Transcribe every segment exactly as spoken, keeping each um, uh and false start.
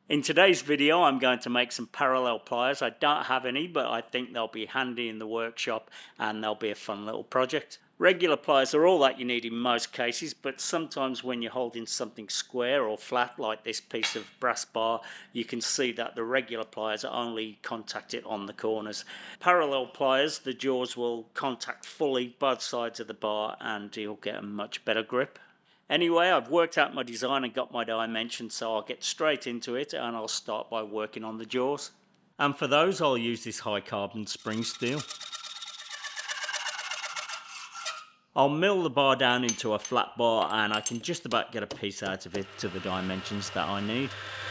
In today's video I'm going to make some parallel pliers. I don't have any, but I think they'll be handy in the workshop and they'll be a fun little project. Regular pliers are all that you need in most cases, but sometimes when you're holding something square or flat like this piece of brass bar, you can see that the regular pliers only contact it on the corners. Parallel pliers, the jaws will contact fully both sides of the bar and you'll get a much better grip. Anyway, I've worked out my design and got my dimensions, so I'll get straight into it and I'll start by working on the jaws. And for those I'll use this high carbon spring steel. I'll mill the bar down into a flat bar and I can just about get a piece out of it to the dimensions that I need.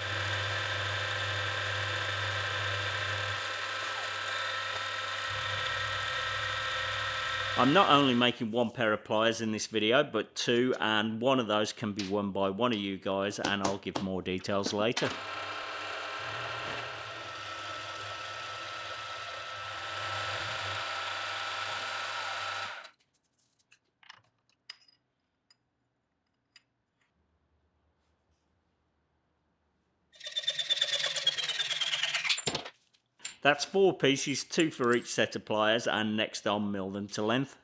I'm not only making one pair of pliers in this video, but two, and one of those can be won by one of you guys, and I'll give more details later. That's four pieces, two for each set of pliers, and next I'll mill them to length.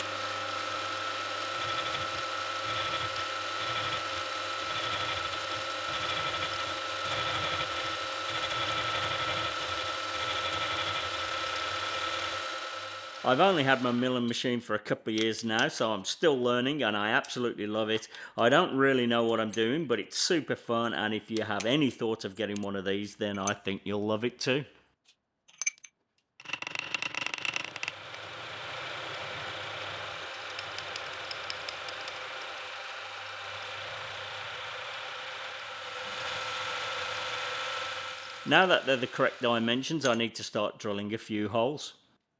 I've only had my milling machine for a couple of years now, so I'm still learning and I absolutely love it. I don't really know what I'm doing, but it's super fun, and if you have any thought of getting one of these, then I think you'll love it too. Now that they're the correct dimensions, I need to start drilling a few holes.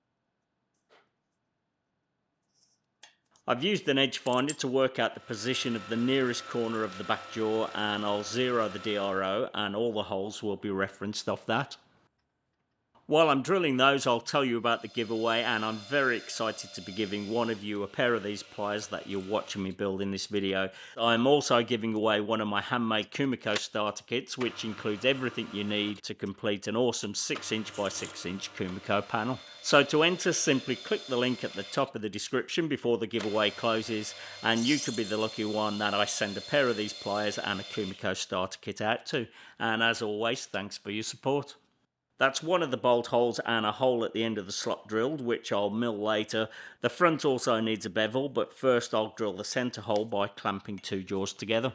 I've used an edge finder to work out the position of the nearest corner of the back jaw, and I'll zero the D R O and all the holes will be referenced off that. While I'm drilling those, I'll tell you about the giveaway, and I'm very excited to be giving one of you a pair of these pliers that you're watching me build in this video. I'm also giving away one of my handmade Kumiko starter kits, which includes everything you need to complete an awesome six inch by six inch Kumiko panel. So to enter, simply click the link at the top of the description before the giveaway closes, and you could be the lucky one that I send a pair of these pliers and a Kumiko starter kit out to. And as always, thanks for your support. That's one of the bolt holes and a hole at the end of the slot drilled, which I'll mill later. The front also needs a bevel, but first I'll drill the centre hole by clamping two jaws together.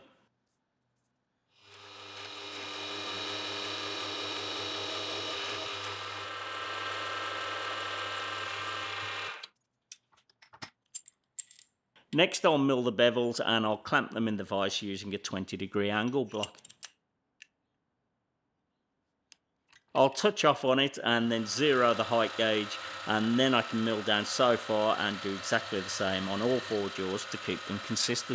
Next I'll mill the bevels and I'll clamp them in the vise using a twenty degree angle block. I'll touch off on it and then zero the height gauge, and then I can mill down so far and do exactly the same on all four jaws to keep them consistent.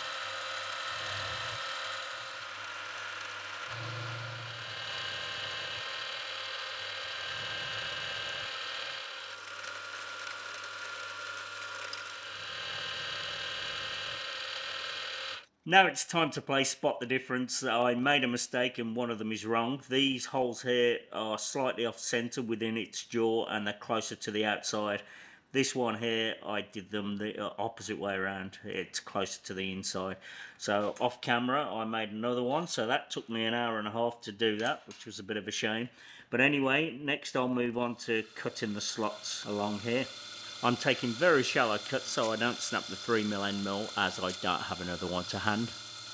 Now it's time to play Spot the Difference. I made a mistake and one of them is wrong. These holes here are slightly off centre within its jaw and they're closer to the outside. This one here, I did them the opposite way around. It's closer to the inside. So off camera I made another one, so that took me an hour and a half to do that, which was a bit of a shame. But anyway, next I'll move on to cutting the slots along here. I'm taking very shallow cuts so I don't snap the three mil end mill, as I don't have another one to hand.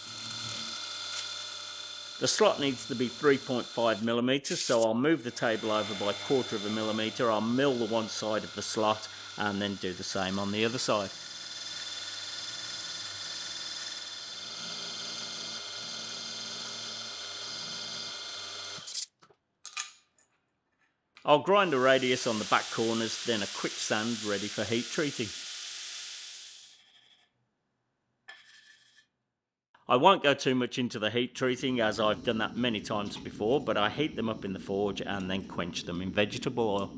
The slot needs to be three point five millimeters, so I'll move the table over by a quarter of a millimeter. I'll mill the one side of the slot and then do the same on the other side. I'll grind a radius on the back corners, then a quick sand ready for heat treating. I won't go too much into the heat treating as I've done that many times before, but I heat them up in the forge and then quench them in vegetable oil.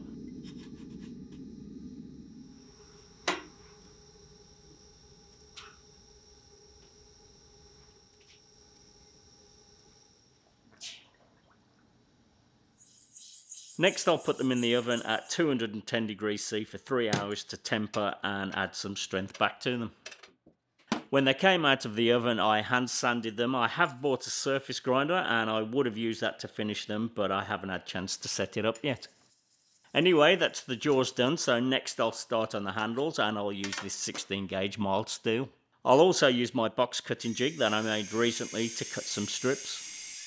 Next I'll put them in the oven at two hundred ten degrees C for three hours to temper and add some strength back to them. When they came out of the oven, I hand sanded them. I have bought a surface grinder and I would have used that to finish them, but I haven't had a chance to set it up yet. Anyway, that's the jaws done, so next I'll start on the handles and I'll use this sixteen gauge mild steel. I'll also use my box cutting jig that I made recently to cut some strips.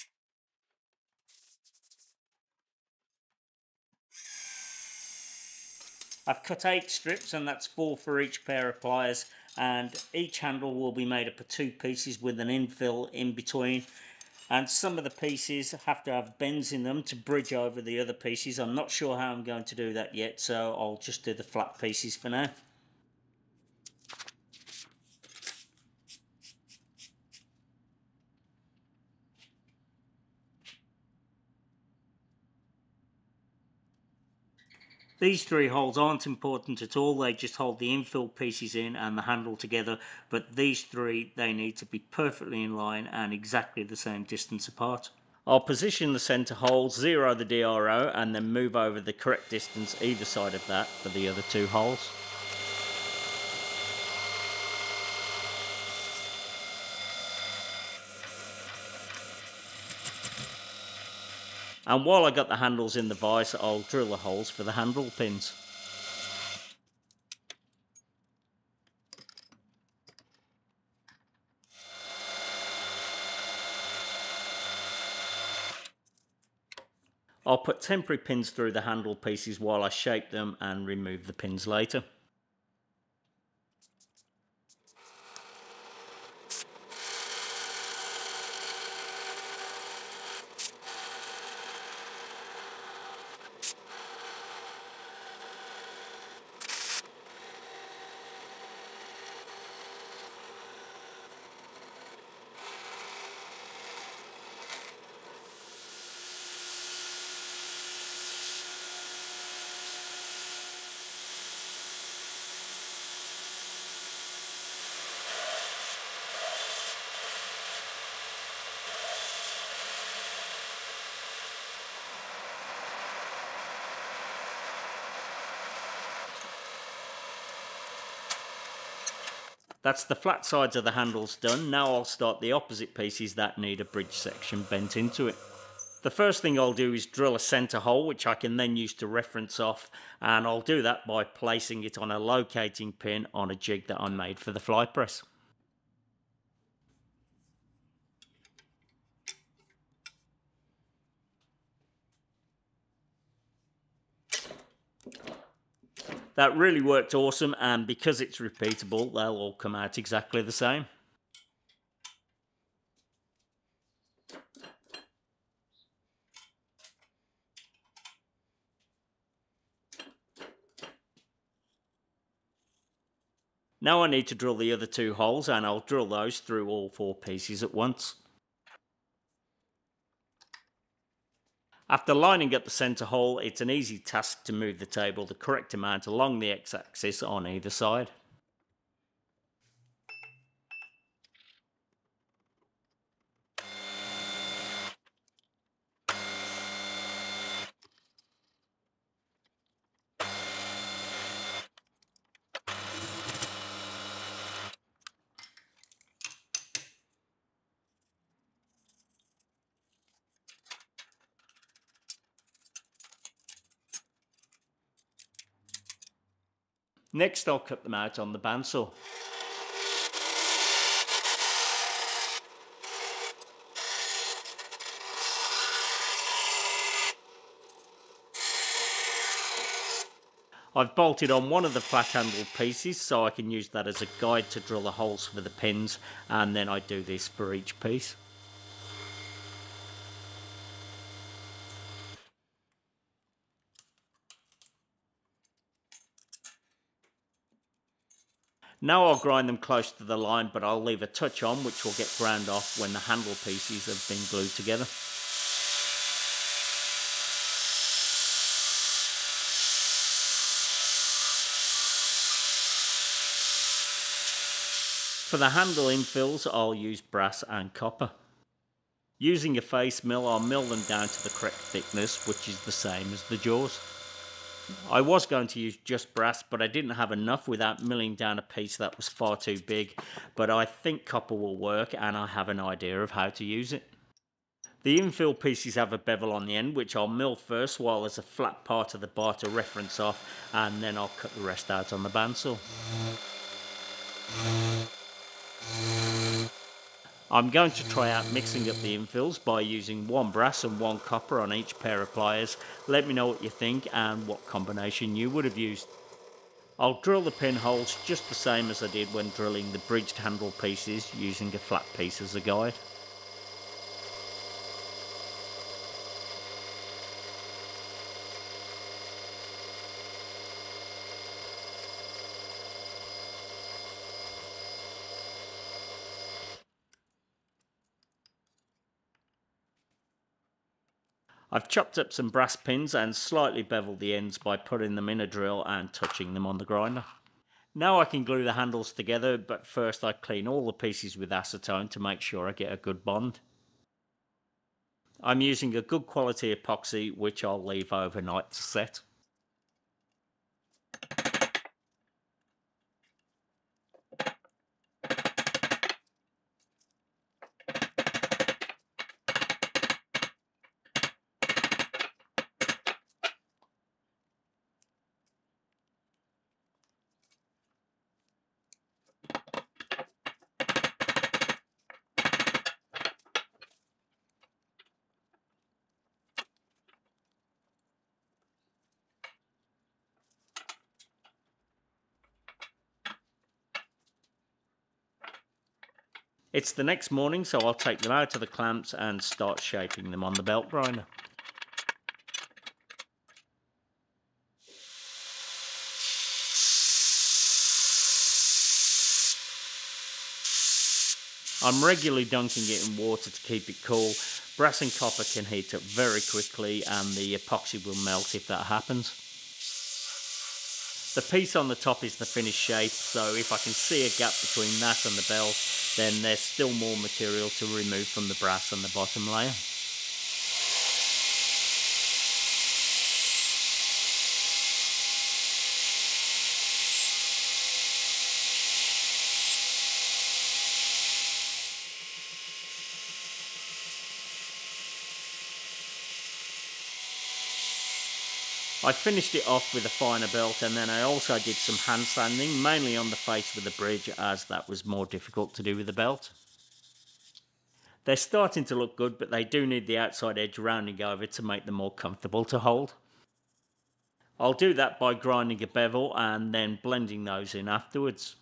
I've cut eight strips and that's four for each pair of pliers, and each handle will be made up of two pieces with an infill in between, and some of the pieces have to have bends in them to bridge over the other pieces. I'm not sure how I'm going to do that yet, so I'll just do the flat pieces for now. These three holes aren't important at all, they just hold the infill pieces in and the handle together, but these three, they need to be perfectly in line and exactly the same distance apart. I'll position the centre hole, zero the D R O, and then move over the correct distance either side of that for the other two holes. And while I got the handles in the vise, I'll drill the holes for the handle pins. I'll put temporary pins through the handle pieces while I shape them and remove the pins later. That's the flat sides of the handles done. Now I'll start the opposite pieces that need a bridge section bent into it. The first thing I'll do is drill a centre hole, which I can then use to reference off, and I'll do that by placing it on a locating pin on a jig that I made for the fly press. That really worked awesome, and because it's repeatable, they'll all come out exactly the same. Now I need to drill the other two holes, and I'll drill those through all four pieces at once. After lining up the centre hole, it's an easy task to move the table the correct amount along the x-axis on either side. Next I'll cut them out on the bandsaw. I've bolted on one of the flat handle pieces so I can use that as a guide to drill the holes for the pins, and then I do this for each piece. Now I'll grind them close to the line, but I'll leave a touch on which will get ground off when the handle pieces have been glued together. For the handle infills, I'll use brass and copper. Using a face mill, I'll mill them down to the correct thickness, which is the same as the jaws. I was going to use just brass, but I didn't have enough without milling down a piece that was far too big, but I think copper will work and I have an idea of how to use it. The infill pieces have a bevel on the end, which I'll mill first while there's a flat part of the bar to reference off, and then I'll cut the rest out on the bandsaw. I'm going to try out mixing up the infills by using one brass and one copper on each pair of pliers. Let me know what you think and what combination you would have used. I'll drill the pinholes just the same as I did when drilling the bridged handle pieces, using a flat piece as a guide. I've chopped up some brass pins and slightly beveled the ends by putting them in a drill and touching them on the grinder. Now I can glue the handles together, but first I clean all the pieces with acetone to make sure I get a good bond. I'm using a good quality epoxy, which I'll leave overnight to set. It's the next morning, so I'll take them out of the clamps and start shaping them on the belt grinder. I'm regularly dunking it in water to keep it cool. Brass and copper can heat up very quickly and the epoxy will melt if that happens. The piece on the top is the finished shape, so if I can see a gap between that and the belt, then there's still more material to remove from the brass and the bottom layer. I finished it off with a finer belt, and then I also did some hand sanding, mainly on the face with the bridge, as that was more difficult to do with the belt. They're starting to look good, but they do need the outside edge rounding over to make them more comfortable to hold. I'll do that by grinding a bevel and then blending those in afterwards.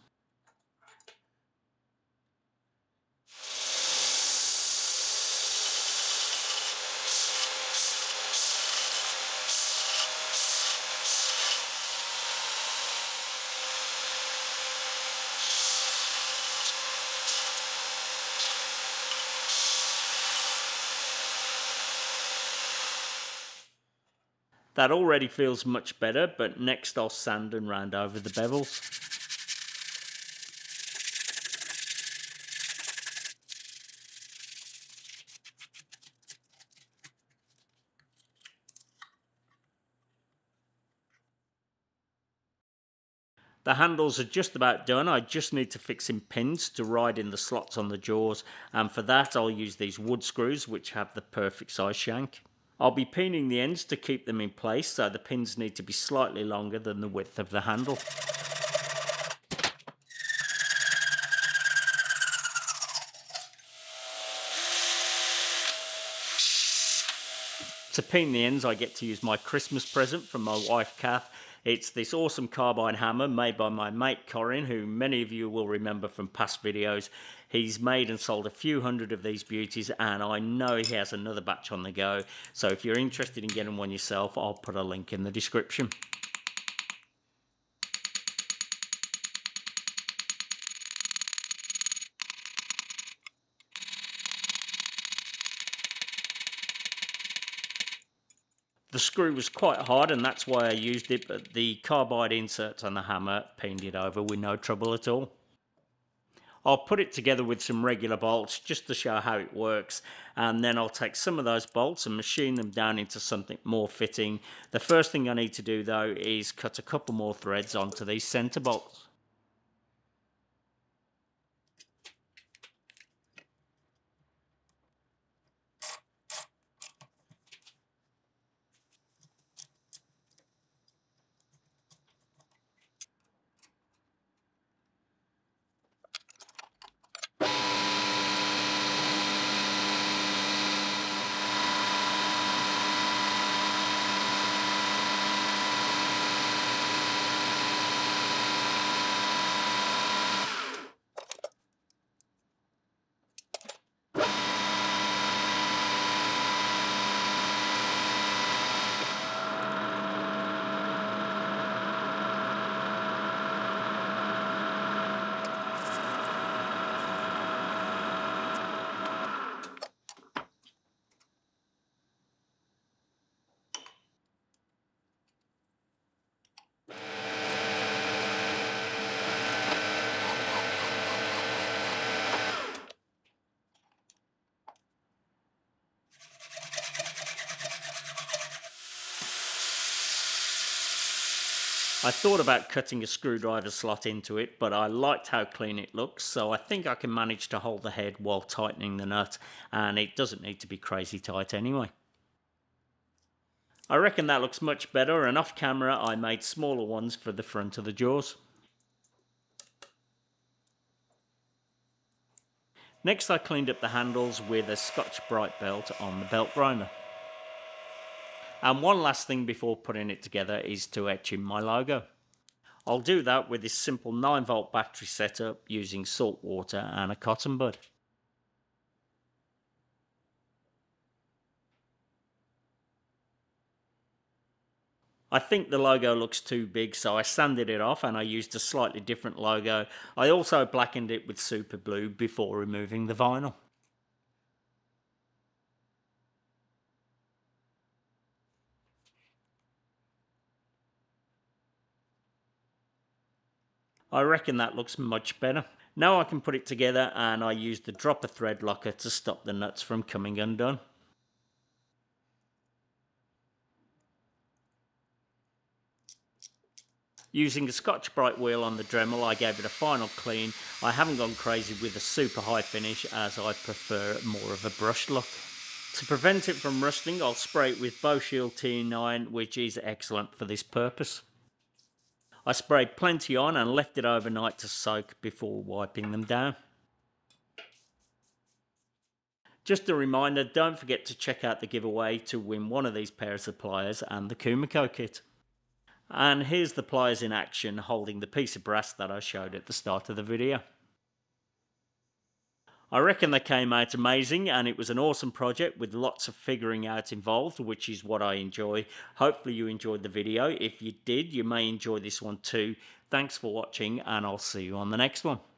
That already feels much better, but next I'll sand and round over the bevels. The handles are just about done. I just need to fix some pins to ride in the slots on the jaws, and for that I'll use these wood screws which have the perfect size shank. I'll be peening the ends to keep them in place, so the pins need to be slightly longer than the width of the handle. To peen the ends, I get to use my Christmas present from my wife Kath. It's this awesome carbine hammer made by my mate Corin, who many of you will remember from past videos. He's made and sold a few hundred of these beauties, and I know he has another batch on the go. So if you're interested in getting one yourself, I'll put a link in the description. The screw was quite hard and that's why I used it, but the carbide inserts on the hammer peened it over with no trouble at all. I'll put it together with some regular bolts just to show how it works, and then I'll take some of those bolts and machine them down into something more fitting. The first thing I need to do though is cut a couple more threads onto these centre bolts. I thought about cutting a screwdriver slot into it, but I liked how clean it looks, so I think I can manage to hold the head while tightening the nut, and it doesn't need to be crazy tight anyway. I reckon that looks much better, and off camera I made smaller ones for the front of the jaws. Next I cleaned up the handles with a Scotch-Brite belt on the belt grinder. And one last thing before putting it together is to etch in my logo. I'll do that with this simple nine volt battery setup using salt water and a cotton bud. I think the logo looks too big, so I sanded it off and I used a slightly different logo. I also blackened it with super glue before removing the vinyl. I reckon that looks much better. Now I can put it together, and I used the dropper thread locker to stop the nuts from coming undone. Using a Scotch-Brite wheel on the Dremel, I gave it a final clean. I haven't gone crazy with a super high finish, as I prefer more of a brushed look. To prevent it from rusting, I'll spray it with BoShield T nine, which is excellent for this purpose. I sprayed plenty on and left it overnight to soak before wiping them down. Just a reminder, don't forget to check out the giveaway to win one of these pairs of pliers and the Kumiko kit. And here's the pliers in action, holding the piece of brass that I showed at the start of the video. I reckon they came out amazing, and it was an awesome project with lots of figuring out involved, which is what I enjoy. Hopefully you enjoyed the video. If you did, you may enjoy this one too. Thanks for watching, and I'll see you on the next one.